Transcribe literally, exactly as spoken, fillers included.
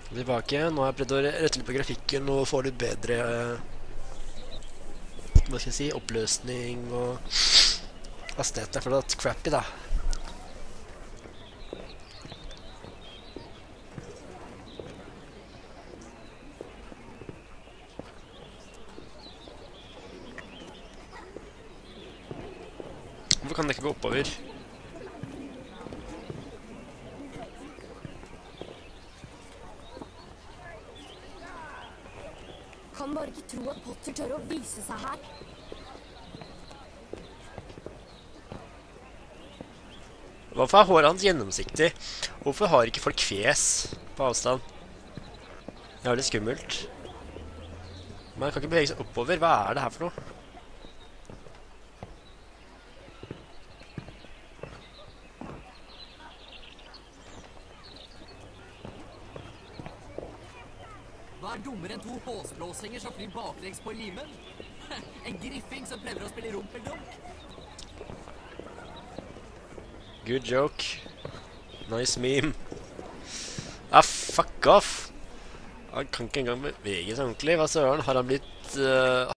Tilbake. Nå har jeg prøvd å rette litt på grafikken og få litt bedre hva skal jeg si, oppløsning og hastighet. For det er crappy, da. Hvorfor kan det ikke gå oppover? Kan bare ikke tro at Potter tør å vise seg her. Hvorfor er håret hans gjennomsiktig? Hvorfor har ikke folk fjes på avstand? Det er litt skummelt. Man kan ikke bevege seg oppover. Hva er det her for noe? Hva er dummere enn to håsblåsinger som flyr baklengs på limen? En griffing som prøver å spille rumpeldunk. Good joke. Nice meme. Ah, fuck off. Han kan ikke engang bevege seg ordentlig. Hva søren? Har han blitt... Uh